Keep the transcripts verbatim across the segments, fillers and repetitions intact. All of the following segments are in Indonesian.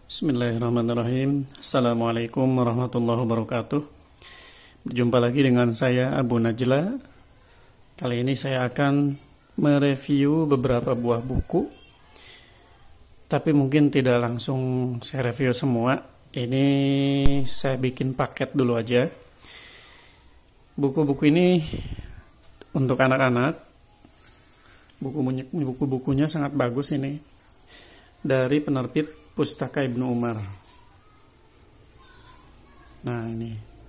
Bismillahirrahmanirrahim. Assalamualaikum warahmatullahi wabarakatuh. Berjumpa lagi dengan saya Abu Najla. Kali ini saya akan mereview beberapa buah buku, tapi mungkin tidak langsung saya review semua. Ini saya bikin paket dulu aja. Buku-buku ini untuk anak-anak. Buku-bukunya sangat bagus ini, dari penerbit Pustaka Ibnu Umar. Nah, ini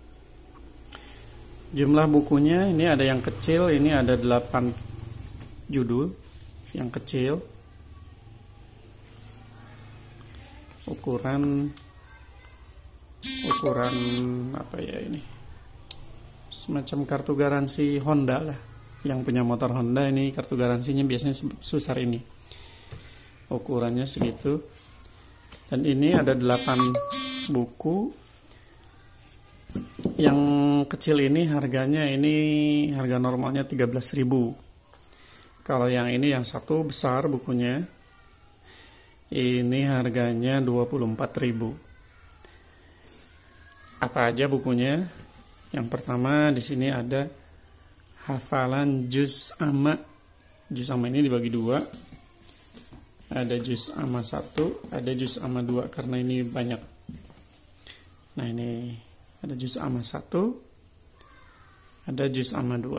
jumlah bukunya, ini ada yang kecil, ini ada delapan judul yang kecil. Ukuran ukuran apa ya ini? Semacam kartu garansi Honda lah. Yang punya motor Honda ini kartu garansinya biasanya sebesar ini. Ukurannya segitu. Dan ini ada delapan buku. Yang kecil ini harganya, ini harga normalnya tiga belas ribu. Kalau yang ini yang satu besar bukunya, ini harganya dua puluh empat ribu. Apa aja bukunya? Yang pertama di sini ada hafalan juz amma. Juz amma ini dibagi dua. Ada juz amma satu, ada juz amma dua, karena ini banyak. Nah, ini ada juz amma satu, ada juz amma dua.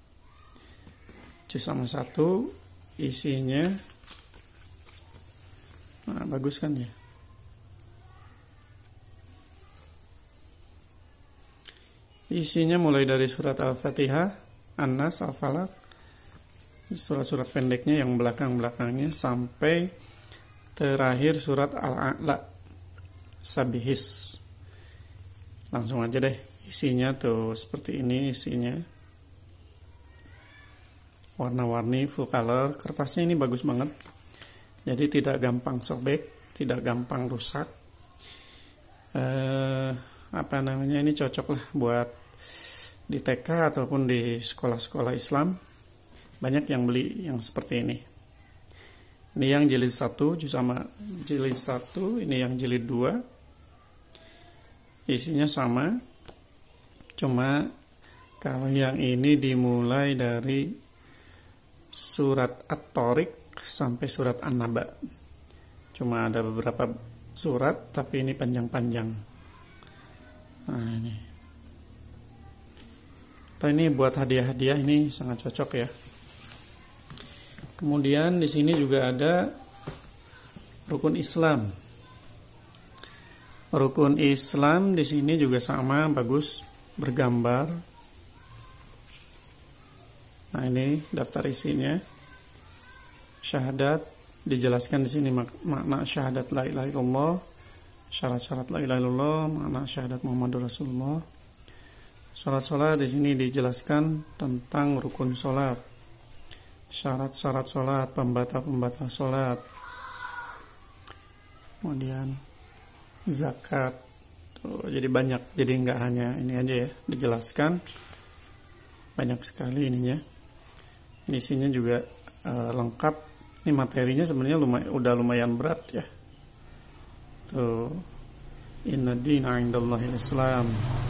Juz amma satu isinya, nah bagus kan ya. Isinya mulai dari surat Al-Fatihah, An-Nas, Al-Falaq, surat-surat pendeknya yang belakang-belakangnya, sampai terakhir surat Al-A'la, Sabihis. Langsung aja deh, isinya tuh seperti ini isinya. Warna-warni, full color. Kertasnya ini bagus banget, jadi tidak gampang sobek, tidak gampang rusak. eh, Apa namanya, ini cocok lah buat di T K ataupun di sekolah-sekolah Islam. Banyak yang beli yang seperti ini. Ini yang jilid satu, juz amma jilid satu, ini yang jilid dua. Isinya sama, cuma kalau yang ini dimulai dari surat At-Tariq sampai surat An-Naba. Cuma ada beberapa surat, tapi ini panjang-panjang. Nah, ini. Atau ini buat hadiah-hadiah, ini sangat cocok ya. Kemudian di sini juga ada rukun Islam. Rukun Islam di sini juga sama, bagus, bergambar. Nah, ini daftar isinya. Syahadat dijelaskan di sini mak- makna syahadat la ilaha illallah, syarat-syarat la ilaha illallah, makna syahadat Muhammadur Rasulullah. Salat-salat di sini dijelaskan tentang rukun salat, syarat-syarat sholat, pembatal-pembatal sholat, kemudian zakat. Tuh, jadi banyak, jadi nggak hanya ini aja ya dijelaskan, banyak sekali ininya. Ini isinya juga uh, lengkap. Ini materinya sebenarnya lumayan, udah lumayan berat ya. Tuh, inna dina indallahil Islam.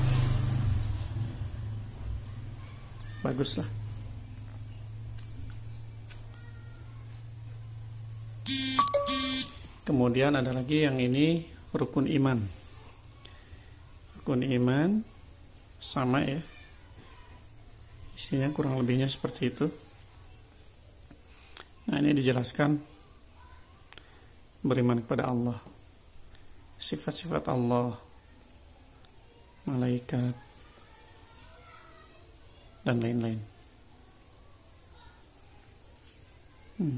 Bagus lah. Kemudian ada lagi yang ini rukun iman. Rukun iman sama ya. Isinya kurang lebihnya seperti itu. Nah, ini dijelaskan beriman kepada Allah, sifat-sifat Allah, malaikat, dan lain-lain. Hmm.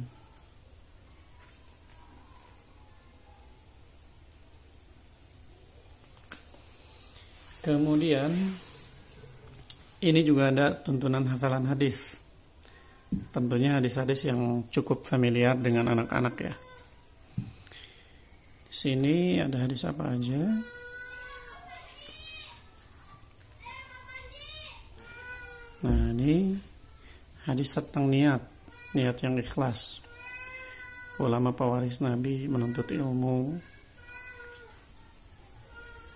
Kemudian ini juga ada tuntunan hafalan hadis. Tentunya hadis-hadis yang cukup familiar dengan anak-anak ya. Di sini ada hadis apa aja? Nah, ini hadis tentang niat, niat yang ikhlas. Ulama pewaris Nabi menuntut ilmu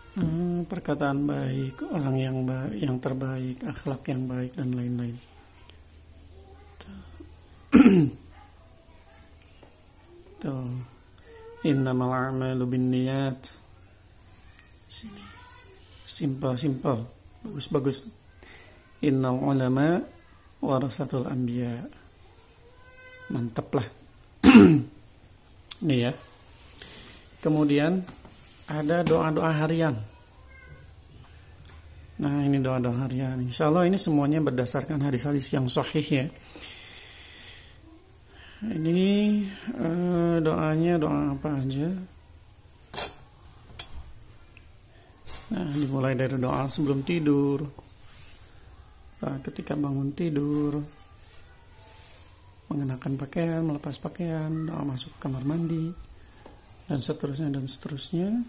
Hmm, perkataan baik, orang yang baik, yang terbaik, akhlak yang baik dan lain-lain. Tuh. Innamal a'malu binniyat. Sini. Simple-simple, bagus-bagus. Innal ulama warasatul anbiya. Mantap lah. Nih ya. Kemudian ada doa-doa harian. Nah, ini doa-doa harian. Insya Allah ini semuanya berdasarkan hadis-hadis yang sahih ya. Ini uh, doanya doa apa aja? Nah, dimulai dari doa sebelum tidur, doa ketika bangun tidur, mengenakan pakaian, melepas pakaian, doa masuk kamar mandi, dan seterusnya dan seterusnya.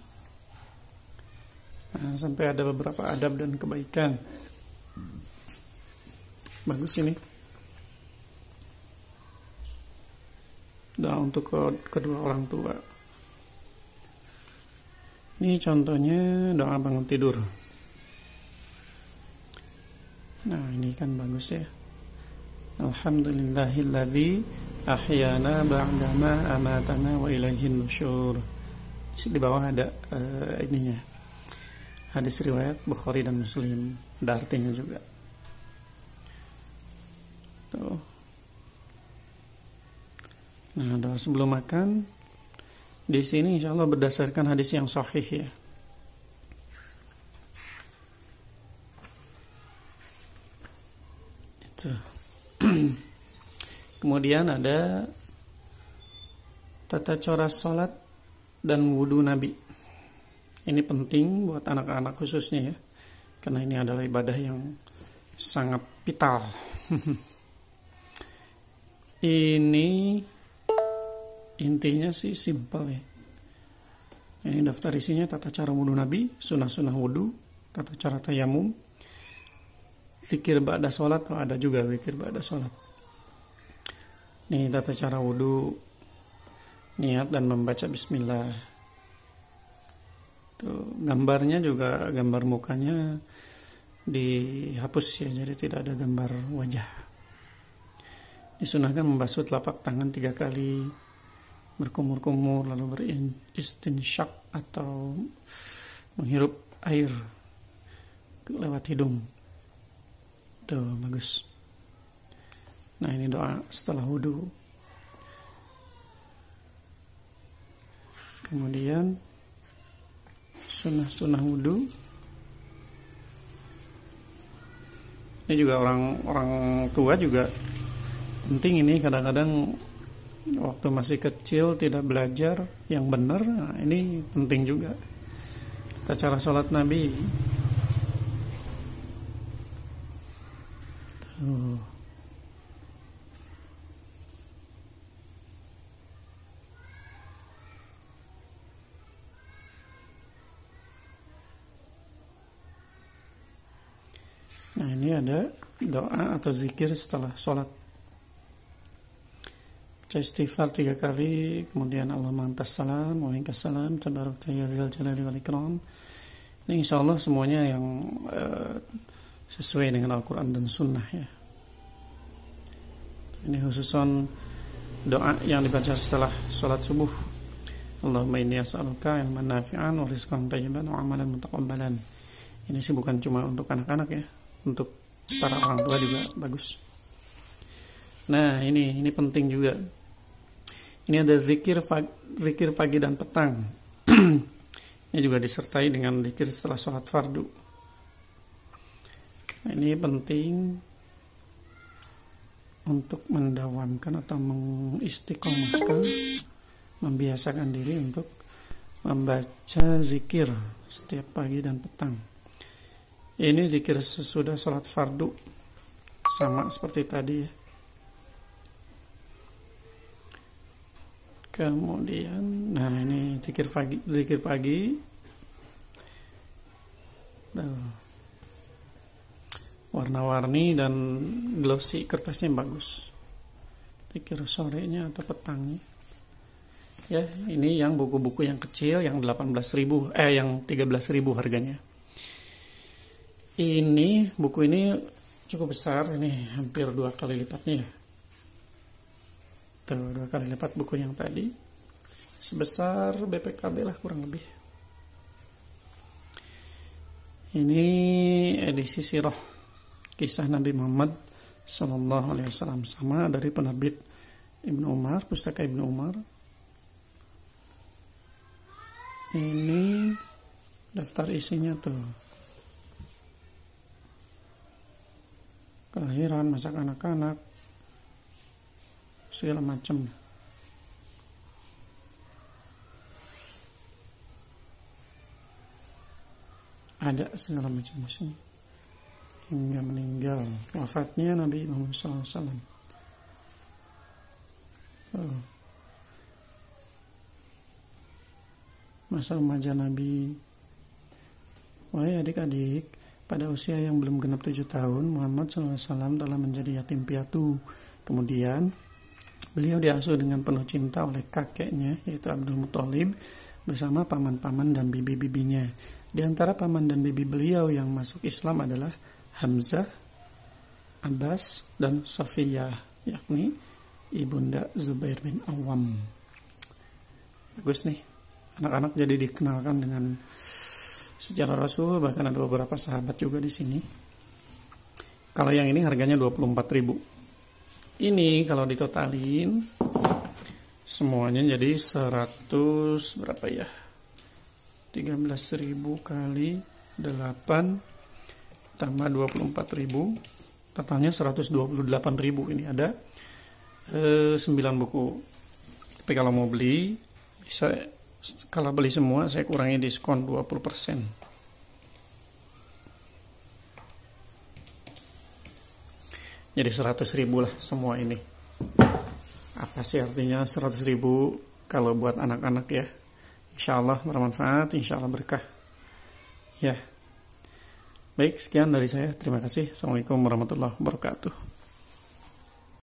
Nah, sampai ada beberapa adab dan kebaikan. Bagus ini. Doa untuk kedua orang tua. Ini contohnya doa bangun tidur. Nah, ini kan bagus ya. Alhamdulillahilladzi ahyana ba'dama amatana wa ilaihin nusyur. Di bawah ada uh, ininya. Hadis riwayat Bukhari dan Muslim. Ada artinya juga. Tuh. Nah, doa sebelum makan di sini insya Allah berdasarkan hadis yang sahih ya. Itu. Kemudian ada tata cara sholat dan wudhu Nabi. Ini penting buat anak-anak khususnya ya, karena ini adalah ibadah yang sangat vital. Ini intinya sih simpel ya. Ini daftar isinya tata cara wudhu Nabi, sunnah-sunnah wudhu, tata cara tayamum, zikir ba'da sholat, oh ada juga zikir ba'da sholat. Nih tata cara wudhu, niat dan membaca bismillah. Tuh, gambarnya juga gambar mukanya dihapus ya, jadi tidak ada gambar wajah. Disunahkan membasuh telapak tangan tiga kali, berkumur-kumur lalu beristinsyak atau menghirup air lewat hidung. Tuh bagus. Nah, ini doa setelah wudhu. Kemudian sunnah-sunnah wudhu. Ini juga orang-orang tua juga penting ini, kadang-kadang waktu masih kecil tidak belajar yang benar. Nah, ini penting juga. Tata cara sholat Nabi. Tuh. Nah, ini ada doa atau zikir setelah sholat. Istighfar tiga kali, kemudian Allahumma antas salam wa minkas salam tabarakta ya dzal jalali wal ikram. Ini insyaallah semuanya yang uh, sesuai dengan Al-Qur'an dan Sunnah ya. Ini khususon doa yang dibaca setelah sholat subuh. Allahumma inni as'aluka ilman nafi'an wa rizqan thayyiban wa amalan mutaqabbalan. Ini sih bukan cuma untuk anak-anak ya, untuk para orang tua juga bagus. Nah, ini ini penting juga. Ini ada zikir zikir pagi dan petang. Ini juga disertai dengan zikir setelah sholat fardu. Nah, ini penting untuk mendawamkan atau mengistiqomahkan, membiasakan diri untuk membaca zikir setiap pagi dan petang. Ini zikir sesudah sholat fardu, sama seperti tadi ya. Kemudian, nah ini zikir pagi, zikir pagi. Tuh. Warna-warni dan glossy, kertasnya bagus. Zikir sorenya atau petangnya. ya. Ini yang buku-buku yang kecil yang delapan belas ribu, eh yang tiga belas ribu harganya. Ini buku ini cukup besar, ini hampir dua kali lipatnya ya. Tuh, dua kali lipat buku yang tadi. Sebesar B P K B lah kurang lebih. Ini edisi sirah kisah Nabi Muhammad Sallallahu Alaihi Wasallam, sama dari penerbit Ibnu Umar, pustaka Ibnu Umar. Ini daftar isinya tuh. Kelahiran, masa anak-anak, segala macam. Ada segala macam musim hingga meninggal, wafatnya Nabi Muhammad shallallahu alaihi wasallam. Oh. Masa remaja Nabi. Wahai adik-adik, pada usia yang belum genap tujuh tahun, Muhammad shallallahu alaihi wasallam telah menjadi yatim piatu. Kemudian beliau diasuh dengan penuh cinta oleh kakeknya, yaitu Abdul Muthalib, bersama paman-paman dan bibi-bibinya. Di antara paman dan bibi beliau yang masuk Islam adalah Hamzah, Abbas, dan Safiyah, yakni ibunda Zubair bin Awam. Bagus nih, anak-anak jadi dikenalkan dengan sejarah Rasul, bahkan ada beberapa sahabat juga di sini. Kalau yang ini harganya dua puluh empat ribu. Ini kalau ditotalin semuanya jadi seratus berapa ya? tiga belas ribu kali delapan tambah dua puluh empat ribu, totalnya seratus dua puluh delapan ribu. Ini ada eh, sembilan buku. Tapi kalau mau beli bisa, kalau beli semua saya kurangi diskon dua puluh persen. Jadi seratus ribu lah semua ini. Apa sih artinya seratus ribu kalau buat anak-anak ya? Insya Allah bermanfaat, insya Allah berkah. Ya. Baik, sekian dari saya. Terima kasih. Assalamualaikum warahmatullahi wabarakatuh.